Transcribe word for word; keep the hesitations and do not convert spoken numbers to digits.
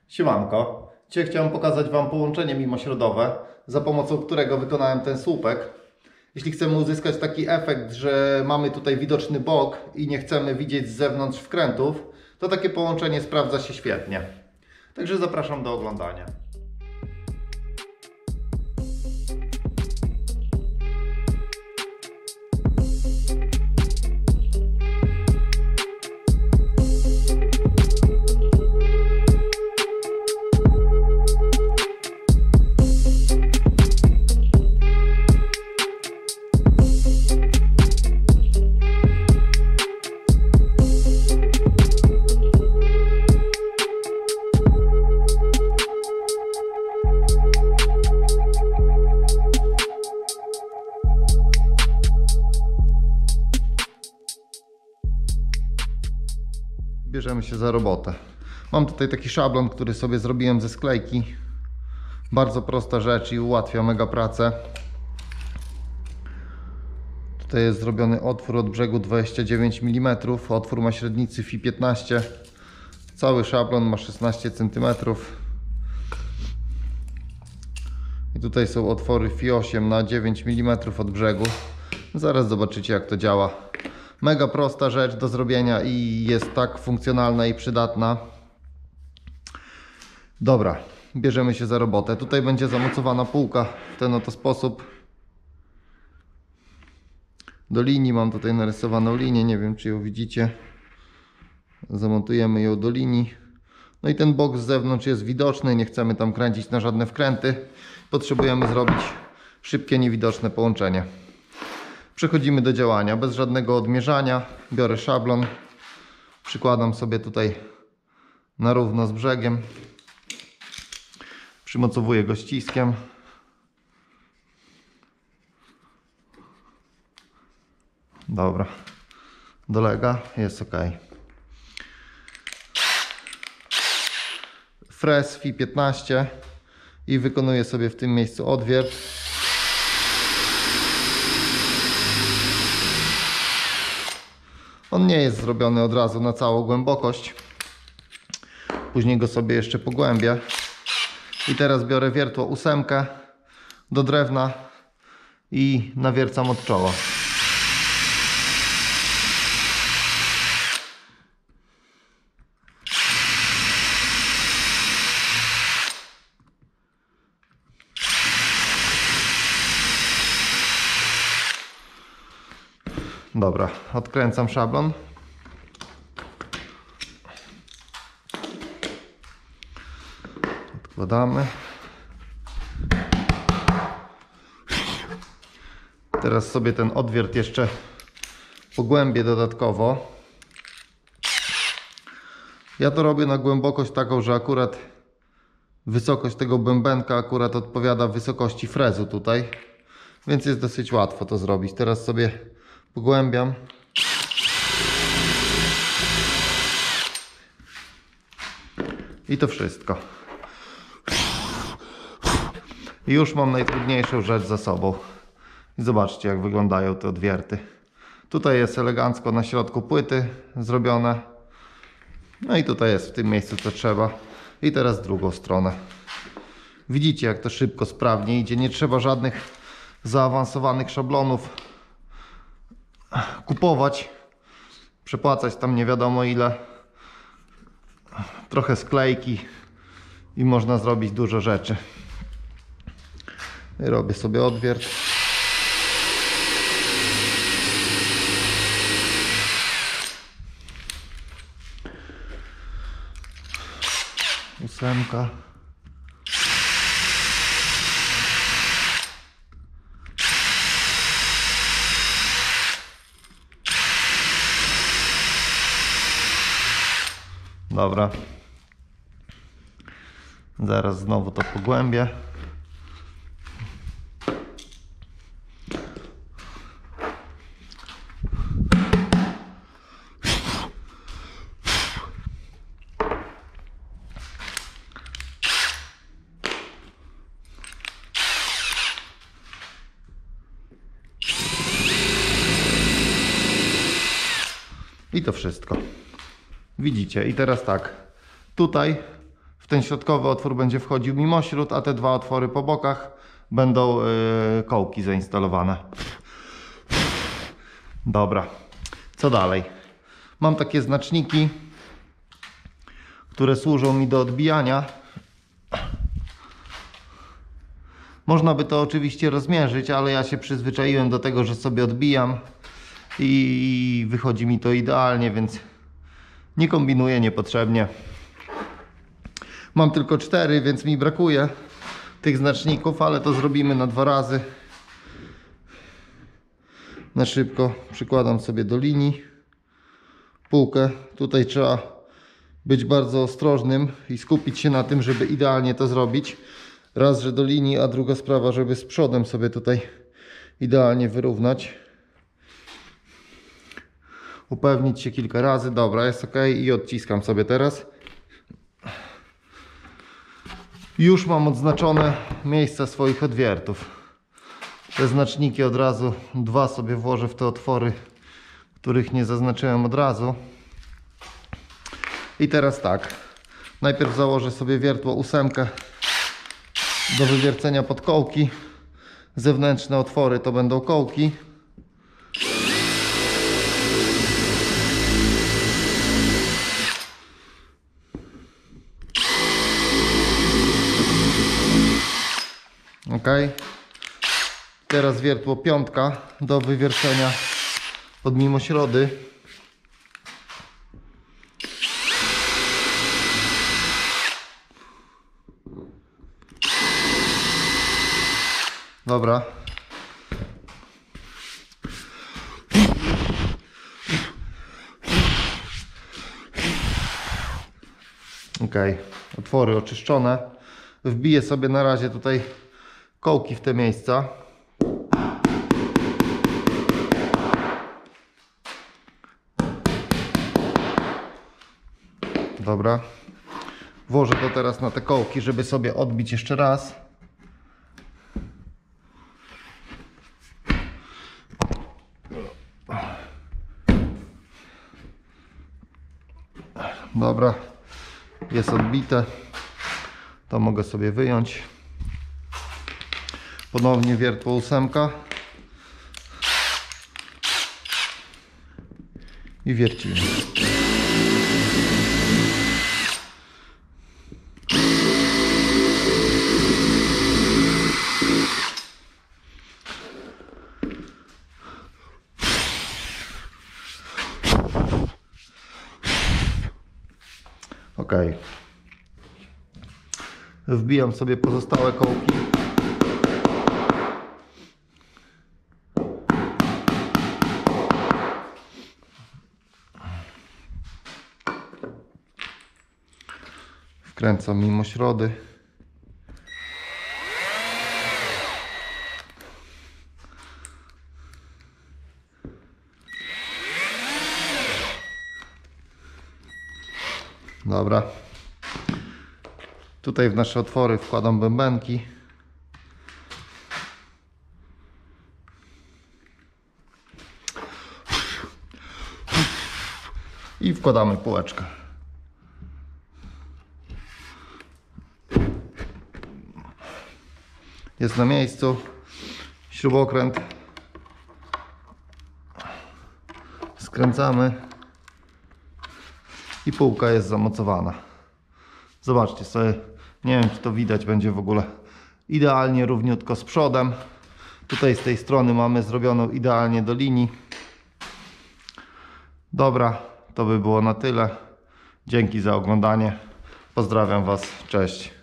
Siemanko, dzisiaj chciałem pokazać Wam połączenie mimośrodowe, za pomocą którego wykonałem ten słupek. Jeśli chcemy uzyskać taki efekt, że mamy tutaj widoczny bok i nie chcemy widzieć z zewnątrz wkrętów, to takie połączenie sprawdza się świetnie. Także zapraszam do oglądania. Bierzemy się za robotę. Mam tutaj taki szablon, który sobie zrobiłem ze sklejki. Bardzo prosta rzecz i ułatwia mega pracę. Tutaj jest zrobiony otwór od brzegu dwadzieścia dziewięć milimetrów. Otwór ma średnicy F I piętnaście. Cały szablon ma szesnaście centymetrów. I tutaj są otwory F I osiem na dziewięć milimetrów od brzegu. Zaraz zobaczycie, jak to działa. Mega prosta rzecz do zrobienia i jest tak funkcjonalna i przydatna. Dobra, bierzemy się za robotę. Tutaj będzie zamocowana półka w ten oto sposób. Do linii mam tutaj narysowaną linię, nie wiem czy ją widzicie. Zamontujemy ją do linii. No i ten bok z zewnątrz jest widoczny, nie chcemy tam kręcić na żadne wkręty. Potrzebujemy zrobić szybkie, niewidoczne połączenie. Przechodzimy do działania, bez żadnego odmierzania. Biorę szablon, przykładam sobie tutaj na równo z brzegiem. Przymocowuję go ściskiem. Dobra, dolega, jest ok. Frez F I piętnaście i wykonuję sobie w tym miejscu odwiert. On nie jest zrobiony od razu na całą głębokość. Później go sobie jeszcze pogłębię. I teraz biorę wiertło ósemkę do drewna i nawiercam od czoła. Dobra, odkręcam szablon. Odkładamy. Teraz sobie ten odwiert jeszcze pogłębię dodatkowo. Ja to robię na głębokość taką, że akurat wysokość tego bębenka akurat odpowiada wysokości frezu tutaj. Więc jest dosyć łatwo to zrobić. Teraz sobie pogłębiam. I to wszystko. I już mam najtrudniejszą rzecz za sobą. I zobaczcie, jak wyglądają te odwierty. Tutaj jest elegancko na środku płyty zrobione. No i tutaj jest w tym miejscu, co trzeba. I teraz drugą stronę. Widzicie, jak to szybko, sprawnie idzie. Nie trzeba żadnych zaawansowanych szablonów kupować, przepłacać tam nie wiadomo ile. Trochę sklejki i można zrobić dużo rzeczy. Robię sobie odwiert. Ósemka. Dobra. Zaraz znowu to pogłębię. I to wszystko. Widzicie. I teraz tak. Tutaj ten środkowy otwór będzie wchodził mimośród, a te dwa otwory po bokach będą yy, kołki zainstalowane. Dobra, co dalej? Mam takie znaczniki, które służą mi do odbijania. Można by to oczywiście rozmierzyć, ale ja się przyzwyczaiłem do tego, że sobie odbijam i wychodzi mi to idealnie, więc nie kombinuję niepotrzebnie. Mam tylko cztery, więc mi brakuje tych znaczników, ale to zrobimy na dwa razy. Na szybko przykładam sobie do linii półkę. Tutaj trzeba być bardzo ostrożnym i skupić się na tym, żeby idealnie to zrobić. Raz, że do linii, a druga sprawa, żeby z przodem sobie tutaj idealnie wyrównać. Upewnić się kilka razy. Dobra, jest ok i odciskam sobie teraz. Już mam odznaczone miejsca swoich odwiertów. Te znaczniki od razu dwa sobie włożę w te otwory, których nie zaznaczyłem od razu. I teraz tak. Najpierw założę sobie wiertło ósemkę do wywiercenia pod kołki. Zewnętrzne otwory to będą kołki. Ok. Teraz wiertło piątka do wywiercenia pod mimośrody. Dobra. Ok. Otwory oczyszczone. Wbiję sobie na razie tutaj kołki w te miejsca. Dobra. Włożę to teraz na te kołki, żeby sobie odbić jeszcze raz. Dobra. Jest odbite. To mogę sobie wyjąć. Ponownie wiertło ósemka. I wiercimy. Ok. Wbijam sobie pozostałe kołki. Wkręcam mimośrody. Dobra. Tutaj w nasze otwory wkładam bębenki. I wkładamy półeczkę. Jest na miejscu. Śrubokręt. Skręcamy. I półka jest zamocowana. Zobaczcie sobie, nie wiem czy to widać będzie w ogóle, idealnie równiutko z przodem. Tutaj z tej strony mamy zrobioną idealnie do linii. Dobra, to by było na tyle. Dzięki za oglądanie. Pozdrawiam Was, cześć.